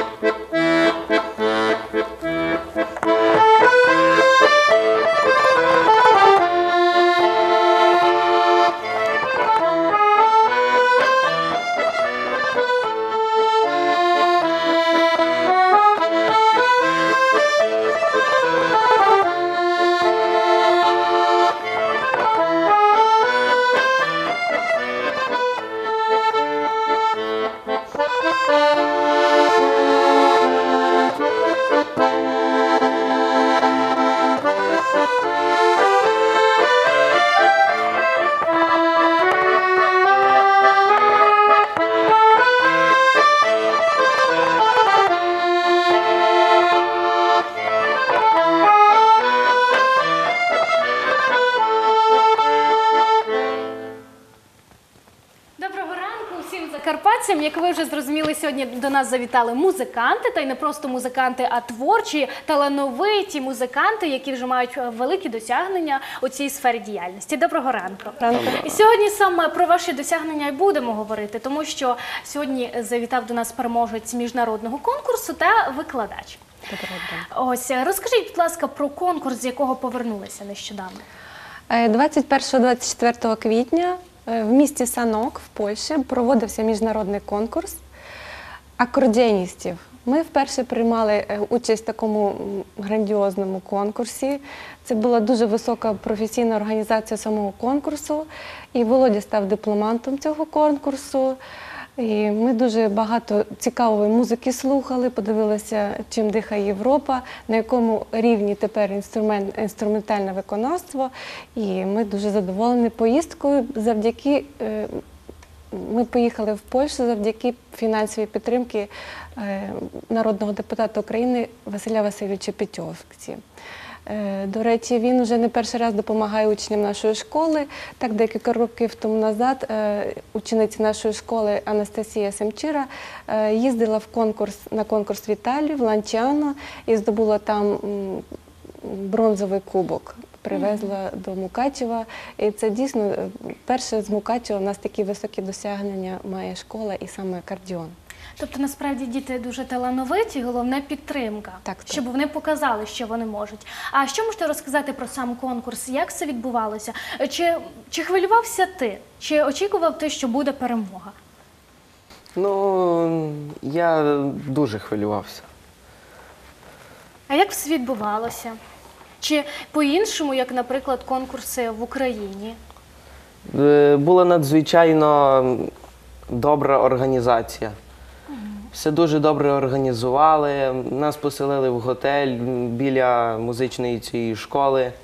Закарпатцям, як ви вже зрозуміли, сьогодні до нас завітали музиканти, та й не просто музиканти, а творчі, талановиті музиканти, які вже мають великі досягнення у цій сфері діяльності. Доброго ранку. І сьогодні саме про ваші досягнення і будемо говорити, тому що сьогодні завітав до нас переможець міжнародного конкурсу та викладач. Ось, розкажіть, будь ласка, про конкурс, з якого повернулися нещодавно. 21-24 квітня в місті Санок в Польщі проводився міжнародний конкурс акордеоністів. Ми вперше приймали участь в такому грандіозному конкурсі. Це була дуже висока професійна організація самого конкурсу. І Володя став дипломантом цього конкурсу. І ми дуже багато цікавої музики слухали, подивилися, чим дихає Європа, на якому рівні тепер інструментальне виконавство. І ми дуже задоволені поїздкою. Ми поїхали в Польщу завдяки фінансовій підтримці народного депутата України Василя Васильовича Петьовки. До речі, він вже не перший раз допомагає учням нашої школи. Так, декілька років тому назад учениця нашої школи Анастасія Семчира їздила на конкурс в Італію, в Ланчано, і здобула там бронзовий кубок. Привезла до Мукачева. І це дійсно перше з Мукачева у нас такі високі досягнення має школа і саме акордеон. Тобто, насправді, діти дуже талановиті, головне підтримка, щоб вони показали, що вони можуть. А що можете розказати про сам конкурс? Як це відбувалося? Чи хвилювався ти? Чи очікував ти, що буде перемога? Ну, я дуже хвилювався. А як все відбувалося? Чи по-іншому, як, наприклад, конкурси в Україні? Була надзвичайно добра організація. Все дуже добре організували. Нас поселили в готель біля музичної цієї школи.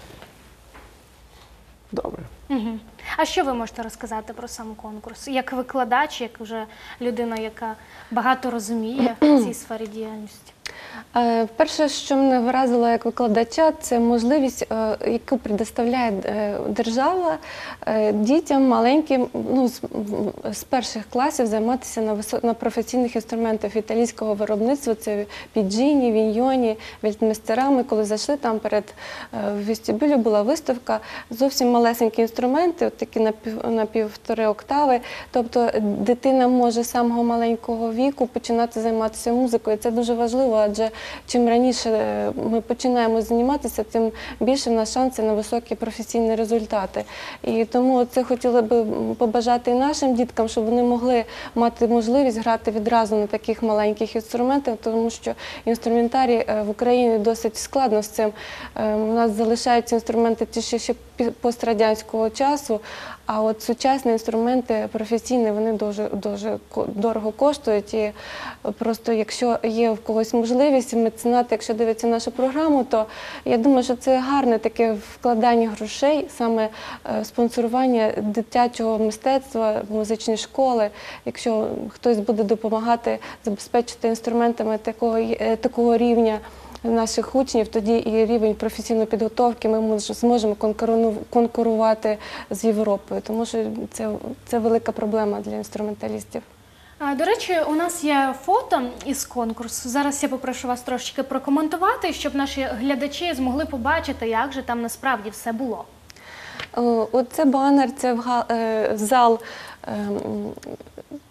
Добре. А що ви можете розказати про сам конкурс? Як викладач, як вже людина, яка багато розуміє в цій сфері діяльності? Перше, що мене вразило як викладача, це можливість, яку предоставляє держава дітям маленьким, з перших класів займатися на професійних інструментах італійського виробництва. Це піджіні, віньйоні, вельтмейстерами. Коли зайшли, там перед вестибюлю була виставка, зовсім малесенькі інструменти, от такі на півтори октави. Тобто дитина може з самого маленького віку починати займатися музикою. Це дуже важливо, адже чим раніше ми починаємо займатися, тим більше в нас шанси на високі професійні результати. І тому це хотіла би побажати і нашим діткам, щоб вони могли мати можливість грати відразу на таких маленьких інструментах, тому що інструментарій в Україні досить складно з цим. У нас залишаються інструменти ті ще пострадянського часу, а от сучасні інструменти професійні, вони дуже дорого коштують. І просто якщо є в когось можливість, меценати, якщо дивиться нашу програму, то я думаю, що це гарне таке вкладання грошей, саме спонсорування дитячого мистецтва, музичної школи. Якщо хтось буде допомагати забезпечити інструментами такого рівня наших учнів, тоді і рівень професійної підготовки ми зможемо конкурувати з Європою, тому що це велика проблема для інструменталістів. До речі, у нас є фото із конкурсу. Зараз я попрошу вас трошки прокоментувати, щоб наші глядачі змогли побачити, як же там насправді все було. Оце банер, це зал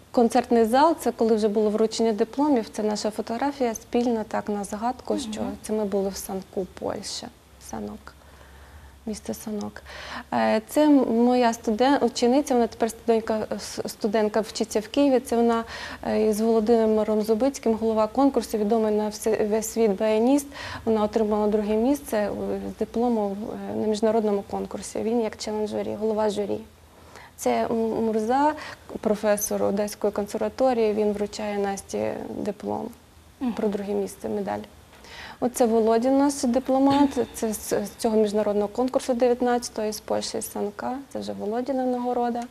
концертний зал, це коли вже було вручення дипломів, це наша фотографія спільна, так, на згадку, що це ми були в Санку, Польща, Санок. Місто Санок. Це моя учениця, вона тепер студентка вчиться в Києві. Це вона із Володимиром Зубицьким, голова конкурсу, відомий на весь світ баяніст. Вона отримала друге місце з дипломом на міжнародному конкурсі. Він як член-журі, голова журі. Це Мурза, професор Одеської консерваторії, він вручає Насті диплом про друге місце, медаль. Оце Володя наш дипломат, це з цього міжнародного конкурсу 19-го, із Польщі, з Санка, це вже Володіна нагорода.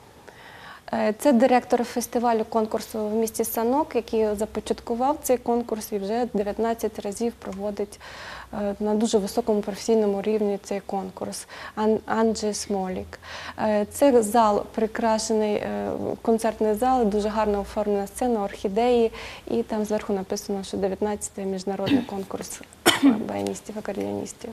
Це директор фестивалю конкурсу в місті Санок, який започаткував цей конкурс і вже 19 разів проводить на дуже високому професійному рівні цей конкурс. Анджей Смолік. Це зал, прикрашений концертний зал, дуже гарно оформлена сцена, орхідеї, і там зверху написано, що 19-й міжнародний конкурс баяністів, акордеоністів.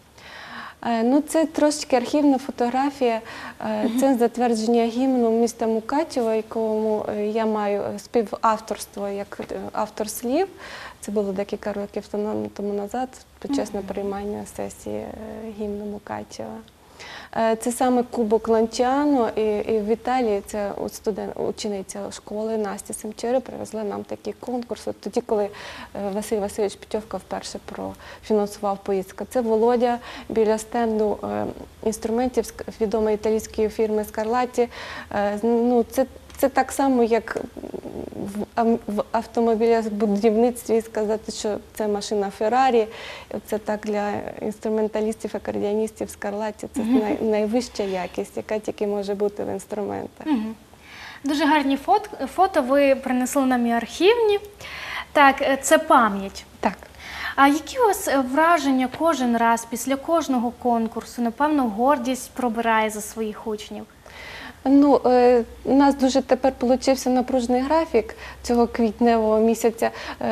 Ну, це трошечки архівна фотографія, це затвердження гімну міста Мукачева, якому я маю співавторство як автор слів. Це було декілька років тому назад, почесне приймання сесії гімну Мукачева. Це саме Кубок Ланчано, і в Італії це учениця школи Настя Семчери привезла нам такий конкурс. От тоді, коли Василь Васильович Петьовка вперше профінансував поїздку. Це Володя біля стенду інструментів відомої італійської фірми Скарлатті. Ну, це так само, як в автомобілебудівництві сказати, що це машина Феррарі. Це так для інструменталістів, акордеоністів Скарлатті. Це найвища якість, яка тільки може бути в інструментах. Дуже гарні фото ви принесли нам і архівні. Так, це пам'ять. Так. А які у вас враження кожен раз після кожного конкурсу? Напевно, гордість пробирає за своїх учнів. Ну, у нас дуже тепер получився напружений графік цього квітневого місяця.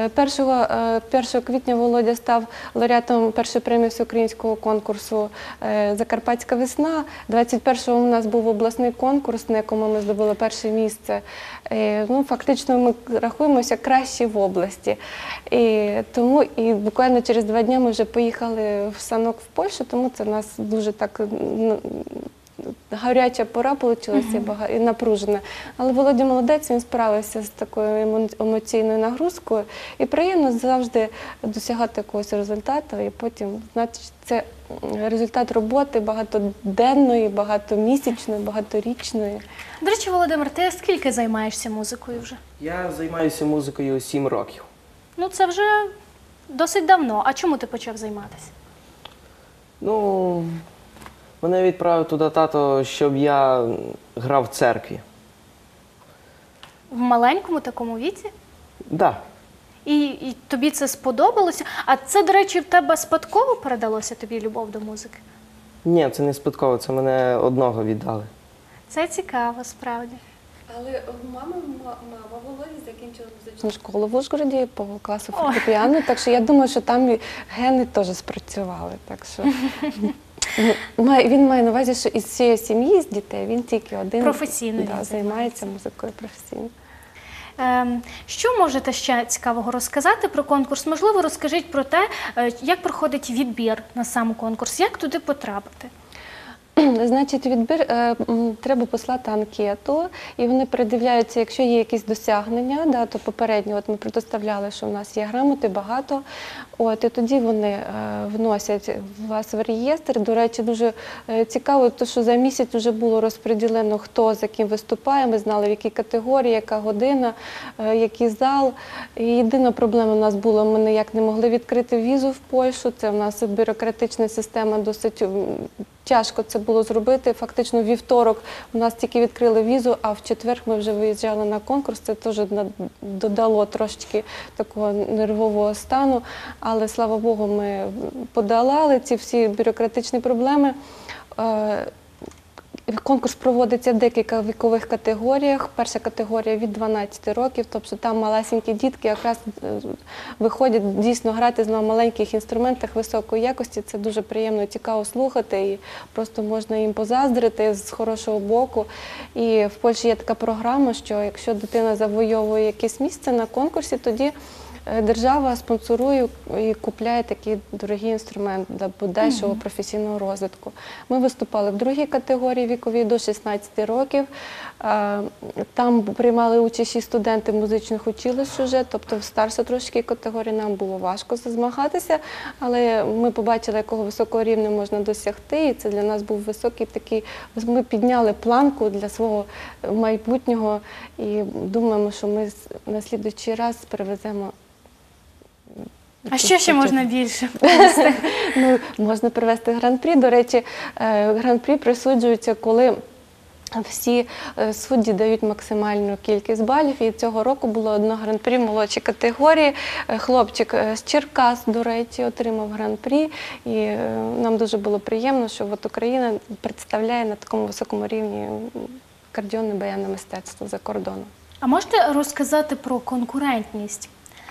1 квітня Володя став лауреатом першої премії всеукраїнського конкурсу «Закарпатська весна». 21-го у нас був обласний конкурс, на якому ми здобули перше місце. Ну, фактично ми рахуємося кращі в області. Тому буквально через 2 дні ми вже поїхали в Санок в Польщу, тому це в нас дуже так гаряча пора вийшла і напружена. Але Володя молодець, він справився з такою емоційною нагрузкою. І приємно завжди досягати якогось результату. І потім, значить, це результат роботи багатоденної, багатомісячної, багаторічної. До речі, Володимир, ти скільки займаєшся музикою вже? Я займаюся музикою 7 років. Ну, це вже досить давно. А чому ти почав займатися? Ну, мене відправив туди тато, щоб я грав в церкві. В маленькому такому віці? Так. Да. І тобі це сподобалося? А це, до речі, в тебе спадково передалося тобі любов до музики? Ні, це не спадково, це мене одного віддали. Це цікаво, справді. Але мама Володі закінчила музичну школу в Ужгороді по класу фортепіано, так що я думаю, що там гени теж спрацювали. Так що він має на увазі, що із всієї сім'ї, з дітей, він тільки один професійно займається музикою професійно. Що можете ще цікавого розказати про конкурс? Можливо, розкажіть про те, як проходить відбір на сам конкурс, як туди потрапити? Значить, відбір треба послати анкету, і вони передивляються, якщо є якісь досягнення, то попередньо ми предоставляли, що в нас є грамоти багато, і тоді вони вносять вас в реєстр. До речі, дуже цікаво, що за місяць вже було розподілено, хто за ким виступає, ми знали, в якій категорії, яка година, який зал. І єдина проблема у нас була, ми ніяк не могли відкрити візу в Польщу, це в нас бюрократична система досить тяжко це було зробити. Фактично, в вівторок у нас тільки відкрили візу, а в четвер ми вже виїжджали на конкурс. Це теж додало трошечки такого нервового стану. Але, слава Богу, ми подолали ці всі бюрократичні проблеми. Конкурс проводиться в декілька вікових категоріях. Перша категорія від 12 років, тобто там малесенькі дітки якраз виходять дійсно грати на маленьких інструментах високої якості. Це дуже приємно, цікаво слухати і просто можна їм позаздрити з хорошого боку. І в Польщі є така програма, що якщо дитина завойовує якесь місце на конкурсі, тоді держава спонсорує і купляє такий дорогий інструмент для подальшого професійного розвитку. Ми виступали в другій категорії віковій до 16 років. Там приймали участь і студенти музичних училищ уже, тобто в старшій трошки категорії нам було важко змагатися, але ми побачили, якого високого рівня можна досягти, і це для нас був високий такий, ми підняли планку для свого майбутнього і думаємо, що ми на наступний раз привеземо. А що ще можна більше? Ну, можна привести гран-прі. До речі, гран-прі присуджуються, коли всі судді дають максимальну кількість балів. І цього року було одне гран-прі в молодшій категорії. Хлопчик з Черкас, до речі, отримав гран-прі. І нам дуже було приємно, що от Україна представляє на такому високому рівні акордеонне баянне мистецтво за кордоном. А можете розказати про конкурентність?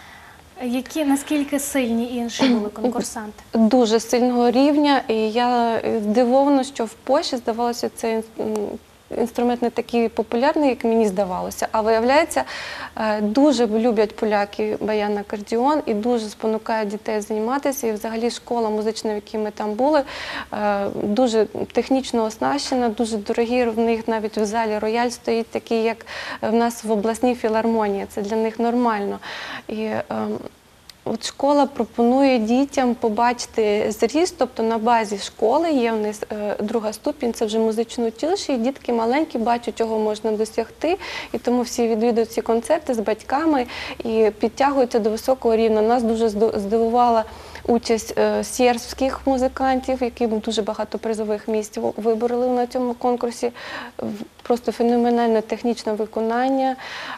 Наскільки сильні інші були конкурсанти? Дуже сильного рівня, і я здивована, що в Польщі, здавалося, цей інструмент не такий популярний, як мені здавалося. А виявляється, дуже люблять поляки баян-акордеон і дуже спонукають дітей займатися. І взагалі школа музична, в якій ми там були, дуже технічно оснащена, дуже дорогі. В них навіть в залі рояль стоїть такий, як в нас в обласній філармонії. Це для них нормально. І от школа пропонує дітям побачити зріст, тобто на базі школи є в них друга ступінь, це вже музичне училище, і дітки маленькі бачать, чого можна досягти, і тому всі відвідують ці концерти з батьками і підтягуються до високого рівня. Нас дуже здивувала участь сєрбських музикантів, які дуже багато призових місць вибороли на цьому конкурсі. Просто феноменальне технічне виконання,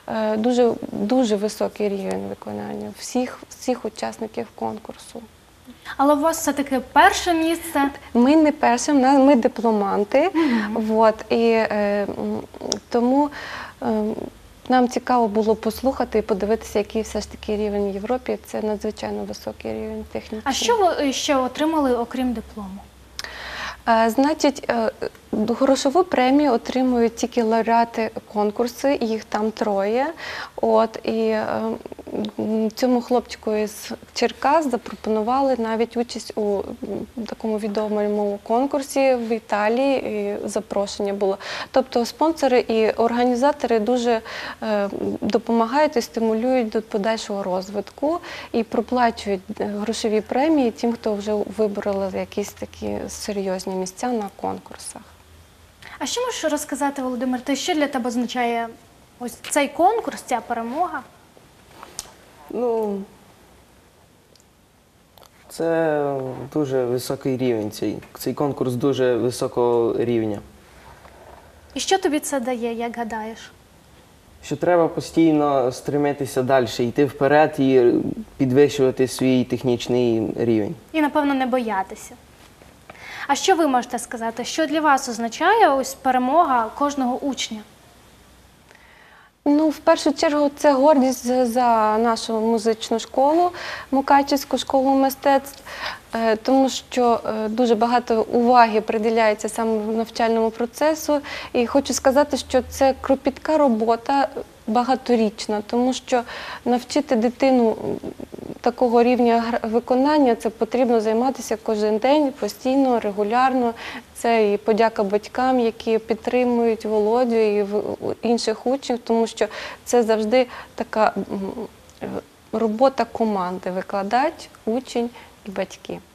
дуже високий рівень виконання всіх учасників конкурсу. Але у вас все-таки перше місце. Ми не перші, ми дипломанти. І тому нам цікаво було послухати і подивитися, який все ж таки рівень в Європі. Це надзвичайно високий рівень технічний. А що ви ще отримали, окрім диплому? Значить, грошову премію отримують тільки лауреати конкурсу, їх там 3. І цьому хлопчику із Черкас запропонували навіть участь у такому відомому конкурсі в Італії, і запрошення було. Тобто спонсори і організатори дуже допомагають і стимулюють до подальшого розвитку і проплачують грошові премії тим, хто вже вибороли якісь такі серйозні місця на конкурсах. А що можеш розказати, Володимир, те, що для тебе означає ось цей конкурс, ця перемога? Ну, це дуже високий рівень, цей конкурс дуже високого рівня. І що тобі це дає, як гадаєш? Що треба постійно стремитися далі, йти вперед і підвищувати свій технічний рівень. І, напевно, не боятися. А що ви можете сказати? Що для вас означає ось перемога кожного учня? Ну, в першу чергу, це гордість за нашу музичну школу, Мукачівську школу мистецтв, тому що дуже багато уваги приділяється саме навчальному процесу. І хочу сказати, що це кропітка робота, багаторічна, тому що навчити дитину такого рівня виконання, це потрібно займатися кожен день, постійно, регулярно. Це і подяка батькам, які підтримують Володю і інших учнів, тому що це завжди така робота команди – викладач, учень і батьки.